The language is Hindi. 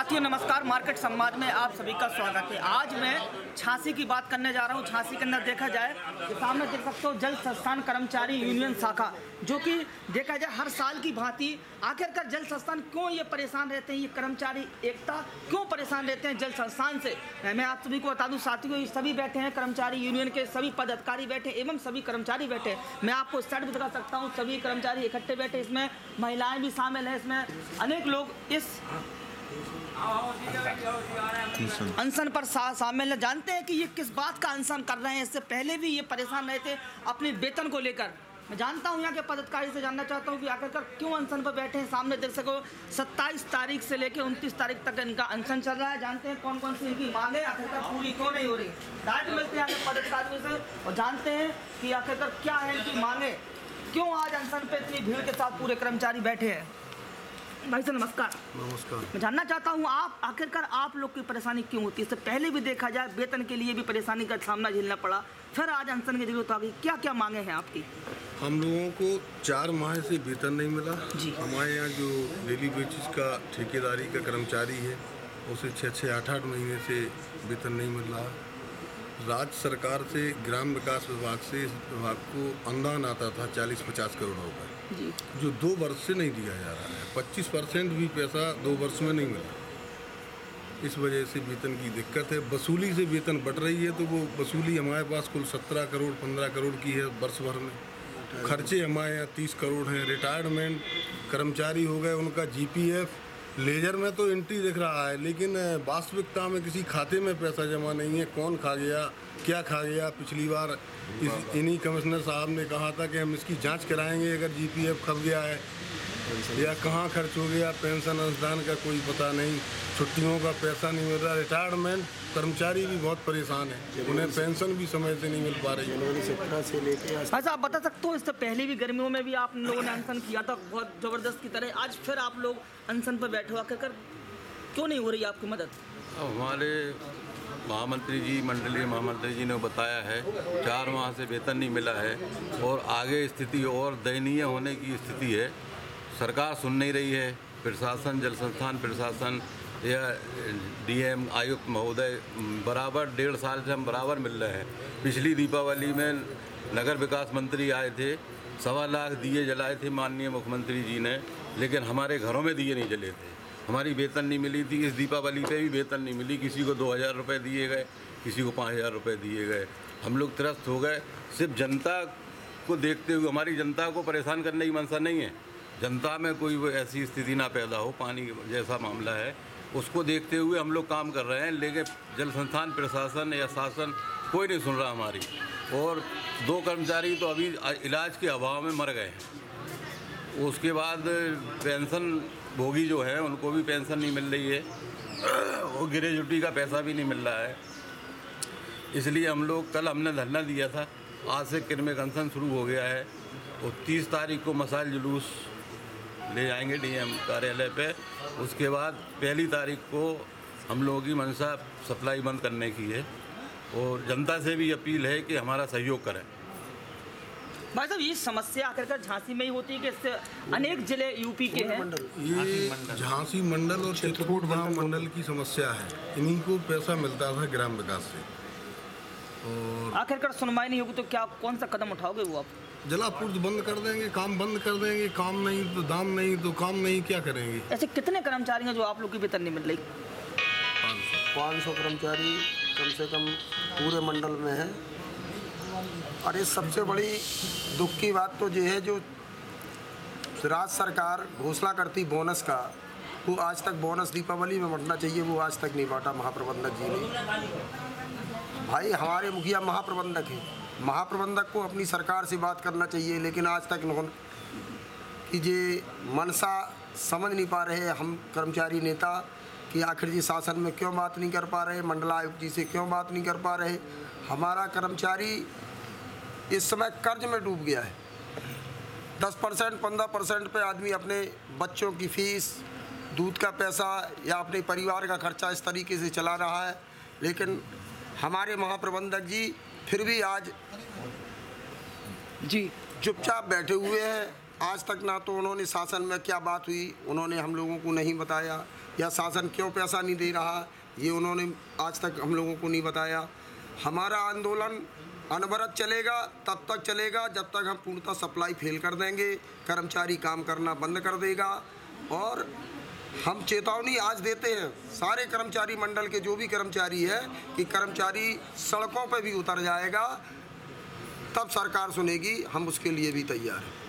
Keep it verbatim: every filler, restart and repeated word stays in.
साथियों नमस्कार, मार्केट संवाद में आप सभी का स्वागत है। आज मैं झांसी की बात करने जा रहा हूँ। झांसी के अंदर देखा जाए तो सामने देख सकते हो जल संस्थान कर्मचारी यूनियन शाखा, जो कि देखा जाए हर साल की भांति आखिरकार जल संस्थान क्यों ये परेशान रहते हैं, ये कर्मचारी एकता क्यों परेशान रहते हैं जल संस्थान से। मैं आप सभी को बता दूं साथियों, ये सभी बैठे हैं, कर्मचारी यूनियन के सभी पदाधिकारी बैठे एवं सभी कर्मचारी बैठे। मैं आपको साइड भी दिखा सकता हूँ, सभी कर्मचारी इकट्ठे बैठे, इसमें महिलाएं भी शामिल हैं, इसमें अनेक लोग इस अनशन पर शामिल है। जानते हैं कि ये किस बात का अनशन कर रहे हैं। इससे पहले भी ये परेशान रहे थे अपने वेतन को लेकर। मैं जानता हूं यहाँ के पदाधिकारी से जानना चाहता हूं कि आखिरकार क्यों अनशन पर बैठे हैं। सामने देख सको सत्ताईस तारीख से लेकर उनतीस तारीख तक इनका अनशन चल रहा है। जानते हैं कौन कौन सी इनकी मांगे आखिरकार पूरी क्यों नहीं हो रही। डायरेक्ट मिलते हैं यहाँ पदाधिकारियों से और जानते हैं कि आखिरकार क्या है इनकी मांगे, क्यों आज अनशन पे इतनी भीड़ के साथ पूरे कर्मचारी बैठे हैं। भाई साहब नमस्कार। नमस्कार। मैं जानना चाहता हूँ आप आखिरकार आप लोग की परेशानी क्यों होती है। इससे पहले भी देखा जाए वेतन के लिए भी परेशानी का सामना झेलना पड़ा, फिर आज अनशन की जरूरत आ गई। क्या क्या मांगे हैं आपकी। हम लोगों को चार माह से वेतन नहीं मिला जी। हमारे यहाँ जो डेली बेसिस का ठेकेदारी का कर्मचारी है उसे छः छः आठ आठ महीने से वेतन नहीं मिल रहा। राज्य सरकार से ग्राम विकास विभाग से इस विभाग को अनुदान आता था चालीस पचास करोड़ रुपए, जो दो वर्ष से नहीं दिया जा रहा है। पच्चीस परसेंट भी पैसा दो वर्ष में नहीं मिला। इस वजह से वेतन की दिक्कत है। वसूली से वेतन बढ़ रही है तो वो वसूली हमारे पास कुल सत्रह करोड़ पंद्रह करोड़ की है वर्ष भर में। खर्चे हमारे यहाँ तीस करोड़ हैं। रिटायरमेंट कर्मचारी हो गए, उनका जीपीएफ लेजर में तो एंट्री दिख रहा है, लेकिन वास्तविकता में किसी खाते में पैसा जमा नहीं है। कौन खा गया, क्या खा गया। पिछली बार इस इन्हीं कमिश्नर साहब ने कहा था कि हम इसकी जांच कराएंगे अगर जीपीएफ खप गया है या कहाँ खर्च हो गया। पेंशन अनुदान का कोई पता नहीं, छुट्टियों का पैसा नहीं मिल रहा। रिटायरमेंट कर्मचारी भी बहुत परेशान है, उन्हें पेंशन भी समय से नहीं मिल पा रही है। अच्छा, आप बता सकते हो इससे पहले भी गर्मियों में भी आप लोगों ने अनशन किया था बहुत ज़बरदस्त की तरह, आज फिर आप लोग अनशन पर बैठे हो, आखिरकार क्यों नहीं हो रही आपकी मदद। हमारे महामंत्री जी, मंडलीय महामंत्री जी ने बताया है चार माह से वेतन नहीं मिला है और आगे स्थिति और दयनीय होने की स्थिति है। सरकार सुन नहीं रही है। प्रशासन, जल संस्थान प्रशासन या डीएम आयुक्त महोदय बराबर डेढ़ साल से हम बराबर मिल रहे हैं। पिछली दीपावली में नगर विकास मंत्री आए थे, सवा लाख दिए जलाए थे माननीय मुख्यमंत्री जी ने, लेकिन हमारे घरों में दिए नहीं जले थे। हमारी वेतन नहीं मिली थी। इस दीपावली पे भी वेतन नहीं मिली। किसी को दो हज़ार रुपये दिए गए, किसी को पाँच हज़ार रुपये दिए गए। हम लोग त्रस्त हो गए। सिर्फ जनता को देखते हुए, हमारी जनता को परेशान करने की मंशा नहीं है। जनता में कोई ऐसी स्थिति ना पैदा हो, पानी जैसा मामला है उसको देखते हुए हम लोग काम कर रहे हैं, लेकिन जल संस्थान प्रशासन या शासन कोई नहीं सुन रहा हमारी। और दो कर्मचारी तो अभी इलाज के अभाव में मर गए हैं। उसके बाद पेंशन भोगी जो है उनको भी पेंशन नहीं मिल रही है, वो ग्रेजुटी का पैसा भी नहीं मिल रहा है। इसलिए हम लोग, कल हमने धरना दिया था, आज से किरमिक अनशन शुरू हो गया है। और तीस तारीख को मसाइल जुलूस ले जाएंगे डीएम कार्यालय पे। उसके बाद पहली तारीख को हम लोगों की मंशा सप्लाई बंद करने की है और जनता से भी अपील है कि हमारा सहयोग करें। भाई साहब, ये समस्या आखिरकार झांसी में ही होती है कि इससे अनेक जिले यूपी के हैं। ये झांसी मंडल और चित्रकूट गांव मंडल की समस्या है। इन्हीं को पैसा मिलता था ग्राम विकास से और आखिरकार सुनवाई नहीं होगी तो क्या, कौन सा कदम उठाओगे वो आप। जलापूर्ति बंद कर देंगे, काम बंद कर देंगे। काम नहीं तो दाम नहीं तो काम नहीं, क्या करेंगे। ऐसे कितने कर्मचारी हैं जो आप लोग की वेतन नहीं मिल रही। पाँच सौ कर्मचारी कम से कम पूरे मंडल में है। और ये सबसे बड़ी दुख की बात तो ये है, जो राज्य सरकार घोषणा करती बोनस का, वो आज तक बोनस दीपावली में बांटना चाहिए, वो आज तक नहीं बांटा महाप्रबंधक जी ने। भाई हमारे मुखिया महाप्रबंधक हैं, महाप्रबंधक को अपनी सरकार से बात करना चाहिए, लेकिन आज तक इन्होंने कि ये मनसा समझ नहीं पा रहे हम कर्मचारी नेता कि आखिर जी शासन में क्यों बात नहीं कर पा रहे, मंडलायुक्त जी से क्यों बात नहीं कर पा रहे। हमारा कर्मचारी इस समय कर्ज में डूब गया है। दस परसेंट पंद्रह परसेंट पे आदमी अपने बच्चों की फीस, दूध का पैसा या अपने परिवार का खर्चा इस तरीके से चला रहा है। लेकिन हमारे महाप्रबंधक जी फिर भी आज जी चुपचाप बैठे हुए हैं। आज तक ना तो उन्होंने शासन में क्या बात हुई उन्होंने हम लोगों को नहीं बताया, या शासन क्यों पैसा नहीं दे रहा, ये उन्होंने आज तक हम लोगों को नहीं बताया। हमारा आंदोलन अनवरत चलेगा, तब तक चलेगा जब तक हम पूर्णतः सप्लाई फेल कर देंगे, कर्मचारी काम करना बंद कर देगा। और हम चेतावनी आज देते हैं सारे कर्मचारी मंडल के जो भी कर्मचारी है कि कर्मचारी सड़कों पर भी उतर जाएगा, तब सरकार सुनेगी, हम उसके लिए भी तैयार हैं।